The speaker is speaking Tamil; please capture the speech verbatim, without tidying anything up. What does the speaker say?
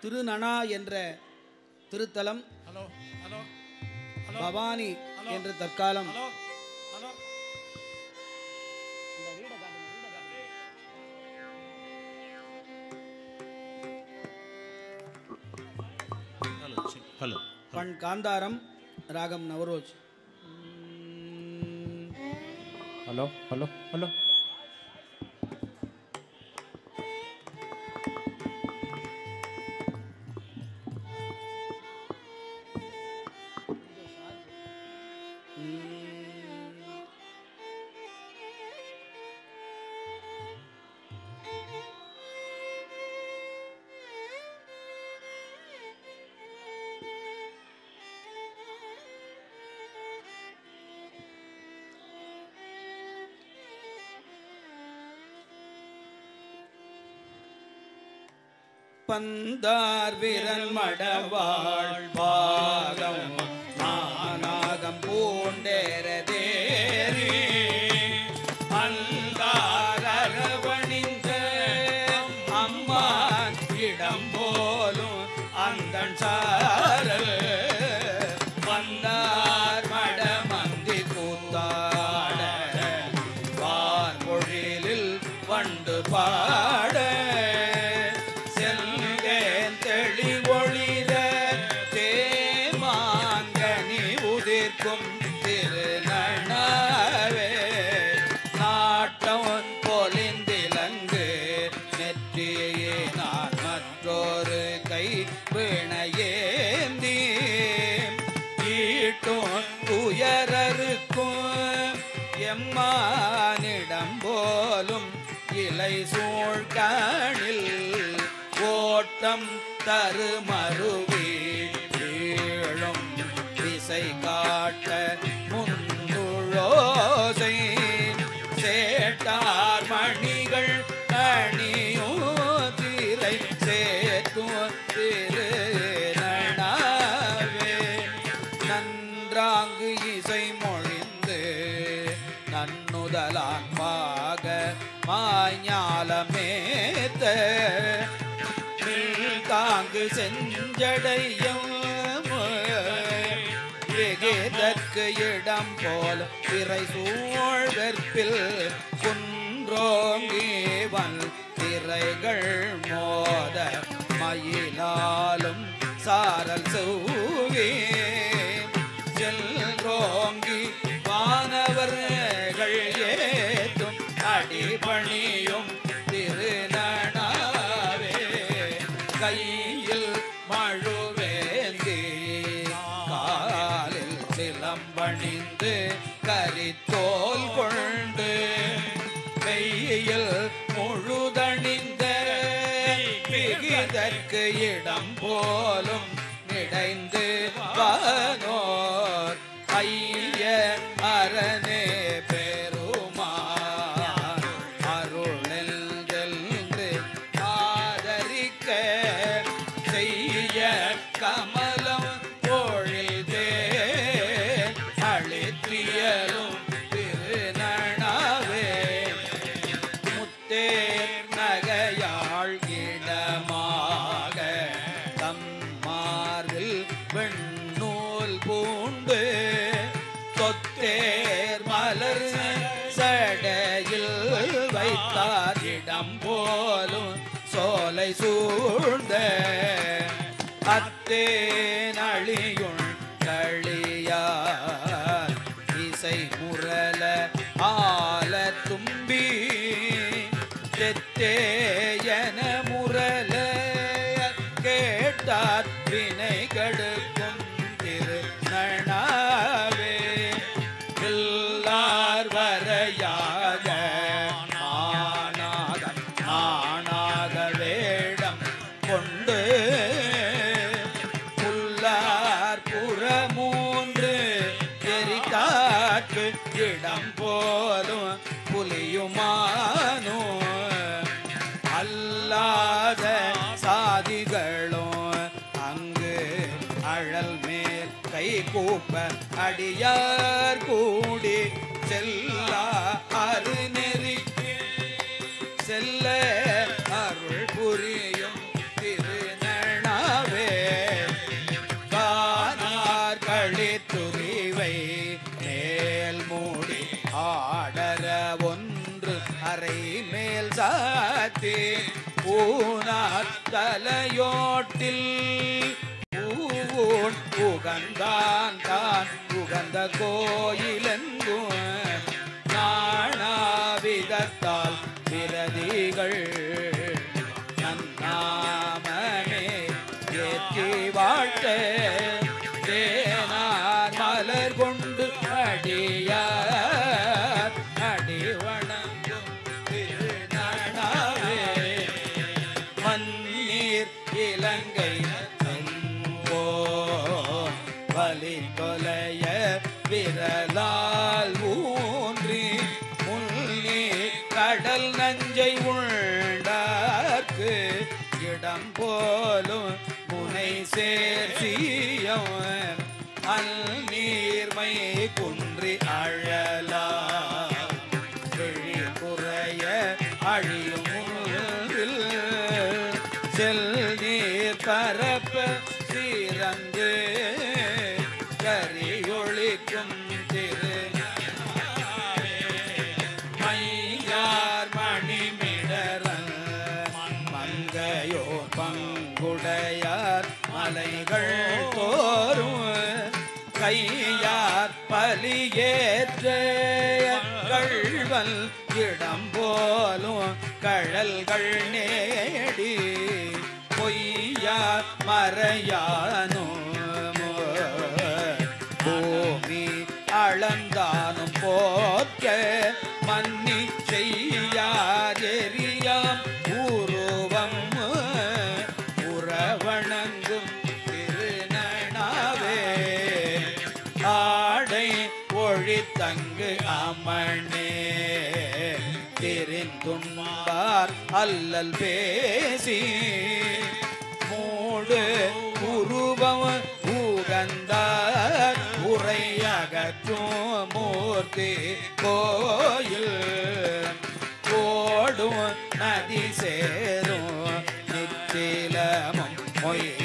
திருநனா என்ற திருத்தலம், பவானி என்ற தற்காலம், பண் காந்தாரம், ராகம் நவரோஜ். ஹலோ ஹலோ ஹலோ பந்தார் விரல் மடவாழ் பாகம் நானாகம் பூண்டேரதேரி அந்தார் அரவணிந்த அம்மான் இடம் போலும் அந்தன் சாரல் வந்தார் மடமந்தி கூத்தாட வார்மொழிலில் வண்டு பாட திருநனாவே நாட்டம் பொலிந்திலங்கு நெற்றியே நான் மற்றொரு கை பிணையேந்தி ஈட்டும் துயரருக்கும் எம்மானிடம் போலும் இலை சூழ்காணில் ஓட்டம் தருமருவி வீழும் திசை காட்ட முந்துழோசை சேட்டார் மணிகள் அணியும் திரை சேத்தும் திருநனாவே நன்றாங்கு இசை மொழிந்து நன்னுதலான் பாக மாஞாலமேத்த தாங்கு செஞ்சடையும் வெகேதற்கு இடம் போல திரை சூழ்வெற்பில் குன்றோங்கீவன் திரைகள் மோத மயிலாலும் சாரல் சூவே செல்ரோங்கி வானவர்கள் ஏத்தும் அடிபணியும் திருநனாவே கையில் மழுவேந்தி காலில் சிலம்பணிந்து கரித்தோல் கொண்டு வெயில் முழுதணிந்த மிகுதற்கு இடம் போலும் நிடைந்து வானோர் ஐய அரணே பெருமான் அருளென்று ஆதரிக்க செய்ய கமலம் பொழிதே அழித்தியலும் திருநனாவே முத்தேர் நகையாள் இடமாக தம்மார்பில் வெண்ணூல் பூண்டு தொத்தேர் மலர் சடையில் வைத்தார் இடம் போலும் சோலை சூழ்ந்த அத்தேனழியுள் களியார் இசை முரல ஆல தும்பி தெத்தேயன முரல கேட்டார் வினை கடுக்கும் திருநனாவே எல்லார் வரையாக ஆனாக ஆனாக வேடம் கொண்டு புல்லார் புறமூன்று எரிகாற்று இடம் போலும் புலியுமானும் அல்லாத சாதிகளும் அங்கு அழல் மேல் கை கூப்ப அடியார் கூடி செல்லா அருநெறி செல்ல அருள் புரியும் திருநனாவே மூர்த்தி ஊனார் தலையோட்டில் ஊன் உகந்தான் தான் உகந்த கோயிலெங்கும் நாணாவிதத்தால் பிரதிகள் நன்னாமமே ஏற்றி வாழ்த்த தேனார் மலர் கொண்டு அடியார் அடி வணங்கும் திருநாளாவே மன்னீர் இலங்கை போ வலி கொலைய விரலால் ஊன்றி முன்னி கடல் நஞ்சை உண்டார்க்கு இடம் போலும் முனை சேர்த்தியம் அல் நீர்மை குன்றி அழலா விழி குறைய அழியும் செல் நீர் பரப்ப சீரந்து கரியொழிக்கும் திரு மையார் மணிமிடரல் மங்கையோ பங்குடையார் மலைகள் தோறும் கையார் பலியேற்ற கள்வல் இடம் போலும் கழல்கள் நேடி பொய்யார் மறையானோ பூமி அளந்தானும் போற்ற மன்னி செய்யார் எரியாம் உருவம் உறவணங்கும் திருநாவே ஆடை ஒழித்தங்கு அமணே தெரிந்துண்பார் அல்லல் பேசி மூடு உருவம் உகந்தார் உரையகற்றும் மூர்த்தி கோயில் ஓடும் நதி சேரும் நித்திலமும் மொய்